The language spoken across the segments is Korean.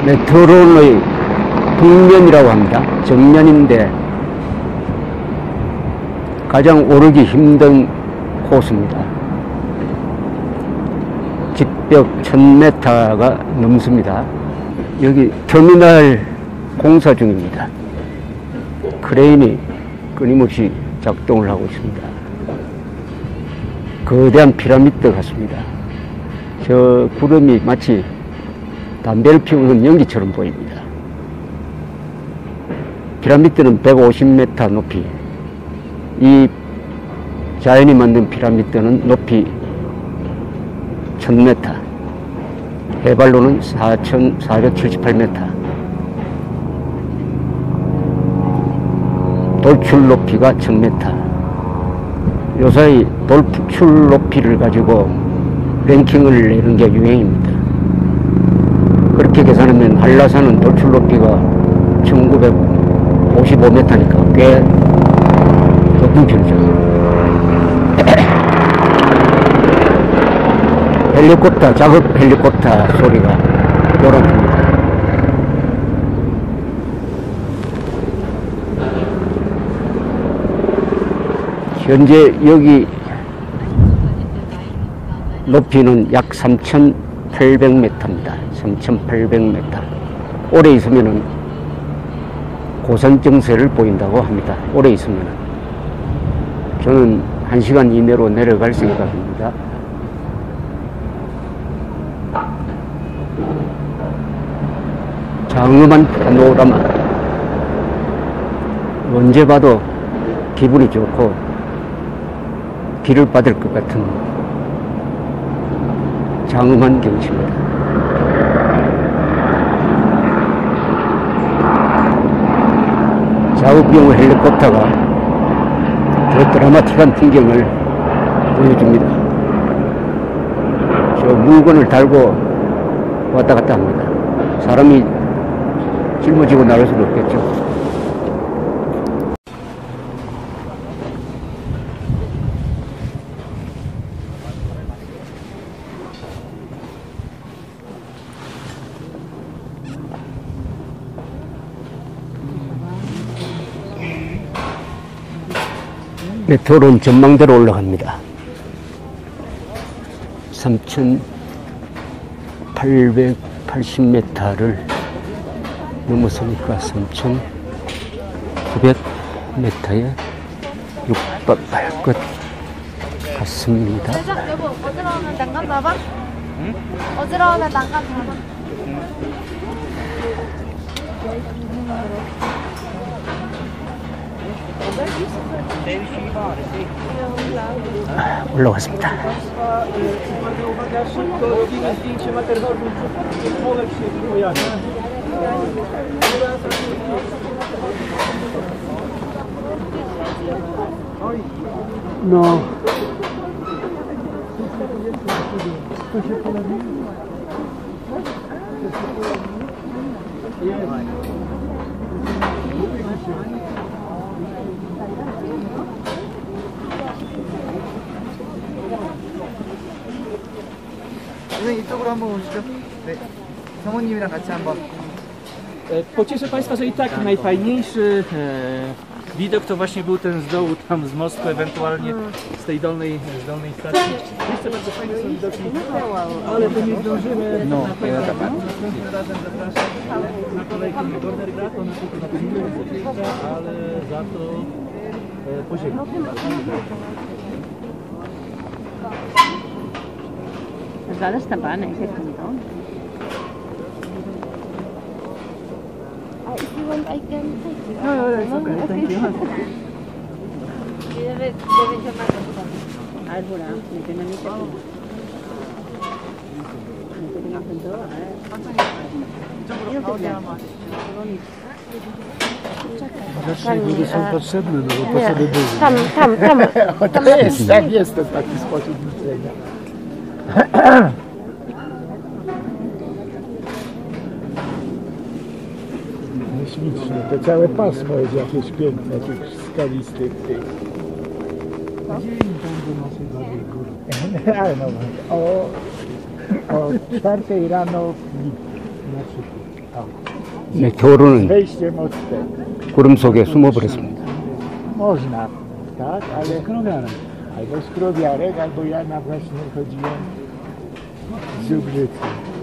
메트론의 북면이라고 합니다. 정면인데 가장 오르기 힘든 코스입니다. 직벽 1000m가 넘습니다. 여기 터미널 공사 중입니다. 크레인이 끊임없이 작동을 하고 있습니다. 거대한 피라미드 같습니다. 저 구름이 마치 담배를 피우는 연기처럼 보입니다. 피라미드는 150m 높이, 이 자연이 만든 피라미드는 높이 1000m, 해발로는 4478m, 돌출 높이가 1000m. 요사이 돌출 높이를 가지고 랭킹을 내는 게 유행입니다. 그렇게 계산하면 한라산은 돌출 높이가 1955m니까 꽤 높은 편이죠. 헬리콥터, 작업 헬리콥터 소리가 요렇습니다. 현재 여기 높이는 약 3,800m입니다. 3,800m. 오래 있으면은 고산정세를 보인다고 합니다. 오래 있으면은. 저는 1시간 이내로 내려갈 생각입니다. 장엄한 파노라마. 언제 봐도 기분이 좋고 길을 받을 것 같은 장엄한 경치입니다. 작업용 헬리콥터가 저 드라마틱한 풍경을 보여줍니다. 저 물건을 달고 왔다 갔다 합니다. 사람이 짊어지고 나갈 수는 없겠죠. 메트로는 전망대로 올라갑니다. 3,880m를 넘어서니까 3,900m에 육박할 것 같습니다. 여보, 어지러우면 난간 봐봐. 응? 어지러우면 난간 봐봐. 올라왔습니다. No. 선생님 이쪽으로 한번 오시죠. 네, 사모님이랑 같이 한번. Pocieszę Państwa, że i tak najfajniejszy widok to właśnie był ten z dołu, tam z mostu, ewentualnie z tej dolnej stacji. Jeszcze bardzo fajne są widoki, ale to nie zdążymy. No, następnym razem zapraszam na kolejkę Gornergrat, ona tylko na pewno ale za to po ziemi. Alles dabei, ne? Hier kommt auch. If you want, I can take you. No, it's okay. Thank you. Debe llamar. Alguna, me tiene mi casa. Me tiene más en todo, Ludzie są potrzebne, no bo po co by były? Tam. Tak jest to taki sposób myślenia. Śliczne, to całe pasmo jest jakieś piękne, tych skalistych tych. Gdzie im tam do naszej dobrej góry? O 4 rano w lipcu, na przykład. A 네, 겨울은 wejście mocne. 구름 속에 숨어버렸습니다. Można, tak, ale albo skrowiarek, albo ja na właśnie chodziłem z Zubrzycy.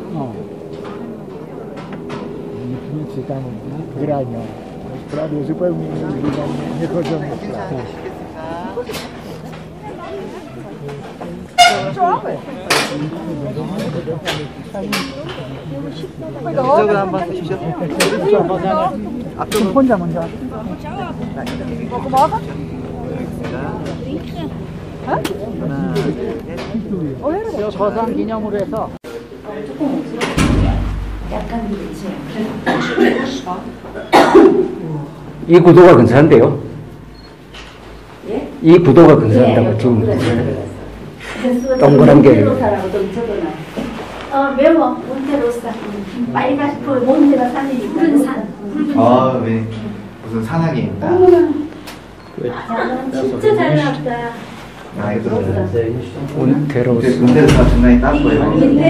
Niknicy tam granią. Prawie zupełnie nie chodzą na plażę. 이쪽으로 한번 보시죠. 앞쪽으로 혼자 먼저. 먹어? 저 거상 기념으로 해서. 이 구도가 근사한데요? 이 구도가 근사한다고 지금 동그란 게 외워 몬테로사 빨간 그 몬테가 산이니까 푸른 산. 아, 네. 무슨 산악입니다. 야, 진짜 잘 나왔다. 아, 이거 몬테로스. 문제에서 중간에 딴 거예요.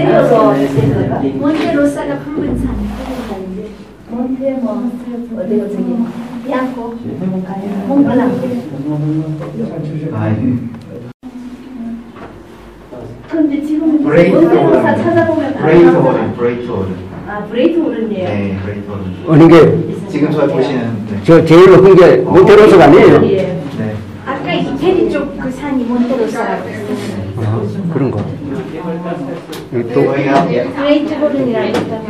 몬테로사가 푸른 산. 몬테 뭐 어디가 저기 비앙코 몽블랑. 아, 예. 근데 지금 브레이크 몬테로사 오른. 찾아보면 브레이크 오른, 브레이크 오른. 아 브레이크 오른이에요. 네, 브레이크 오른. 어느 게, 지금 저 보시는, 네. 저 제일 높은 게 몬테로스가 아니에요? 예. 네. 아까 이태리 쪽 그 산이 몬테로사라고 했어요. 아, 그런 거. 여기 또, 저희가 브레이크 오른이라고 했다가.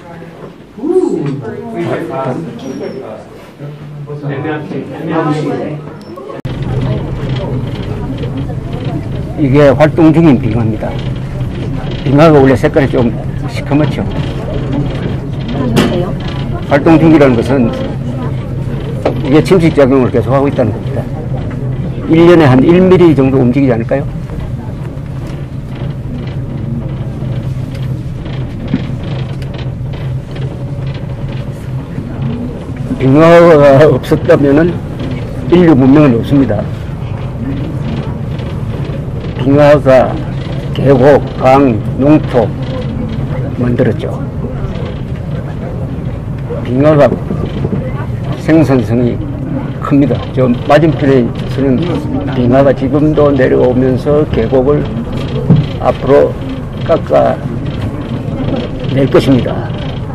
이게 활동 중인 빙하입니다. 빙하가 원래 색깔이 좀 시커멓죠. 활동 중이라는 것은 이게 침식작용을 계속하고 있다는 겁니다. 1년에 한 1mm 정도 움직이지 않을까요? 빙하가 없었다면 인류 문명은 없습니다. 빙하가 계곡, 강, 농토 만들었죠. 빙하가 생산성이 큽니다. 저 맞은편에서는 빙하가 지금도 내려오면서 계곡을 앞으로 깎아 낼 것입니다.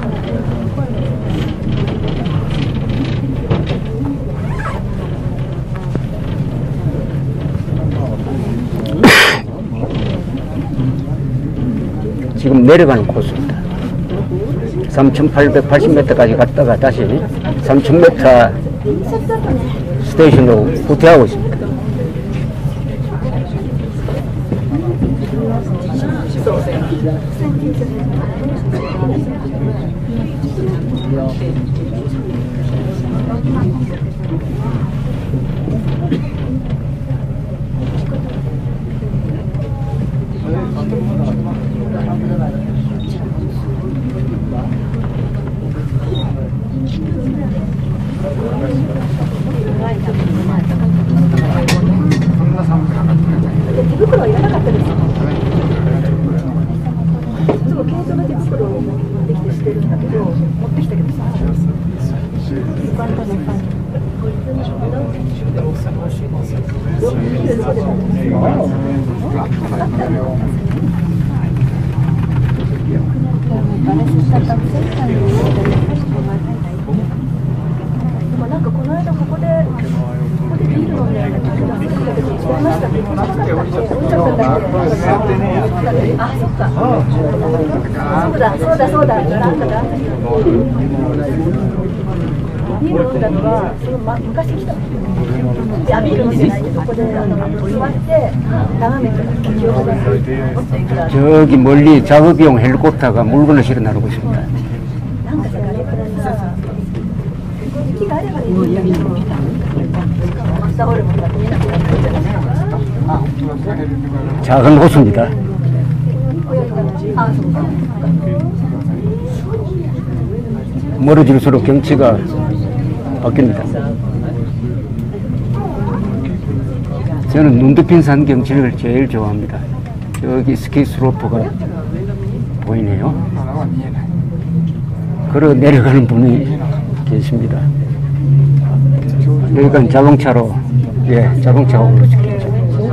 지금 내려가는 코스입니다. 3,880m까지 갔다가 다시 3,000m 스테이션으로 후퇴하고 있습니다. 저기 멀리 작업용 헬리콥터가 물건을 실어 나르고 있습니다. 작은 호수입니다. 멀어질수록 경치가 바뀝니다. 저는 눈 덮인 산 경치를 제일 좋아합니다. 여기 스키 슬로프가 보이네요. 걸어 내려가는 분이 계십니다. 여기가 자동차로, 예, 자동차가 오르겠죠.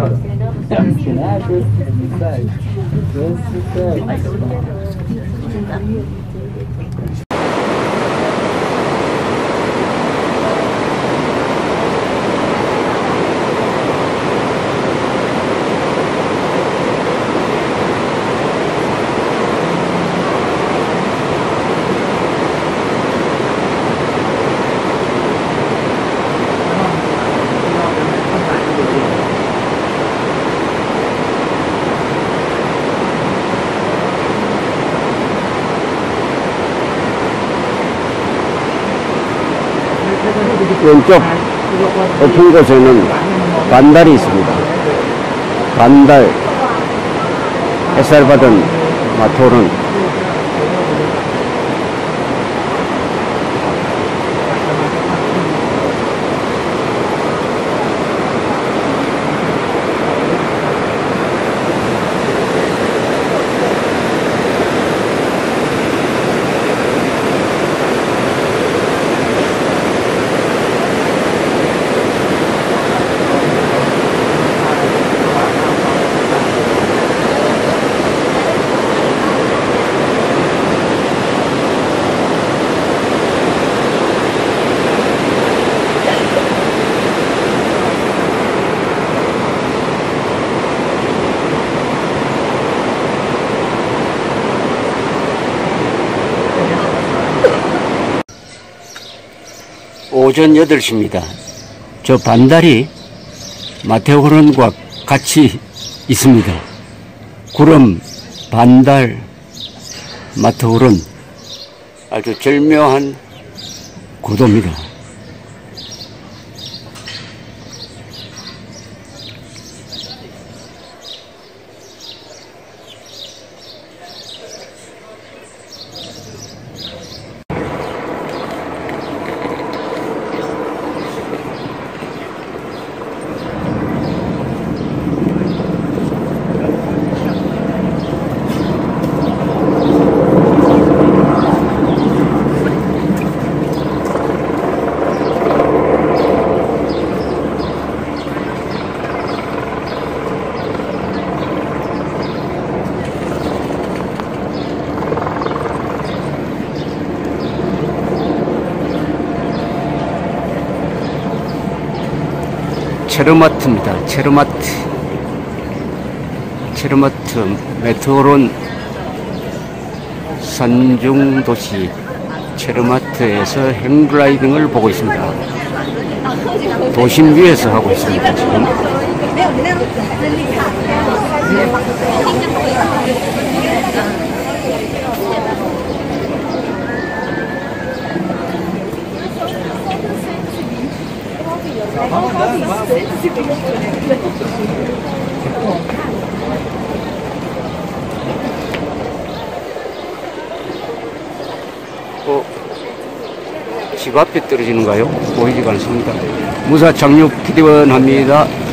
왼쪽 높은 곳에는 반달이 있습니다. 반달, 햇살 받은 마토는 오전 8시입니다. 저 반달이 마테오른과 같이 있습니다. 구름, 반달, 마테오른 아주 절묘한 구도입니다. 체르마트입니다. 체르마트 메테오론 산중도시 체르마트에서 행글라이딩을 보고 있습니다. 도심 위에서 하고 있습니다. 지금. 집 앞에 떨어지는가요? 보이지가 않습니다. 무사 착륙 기대원합니다.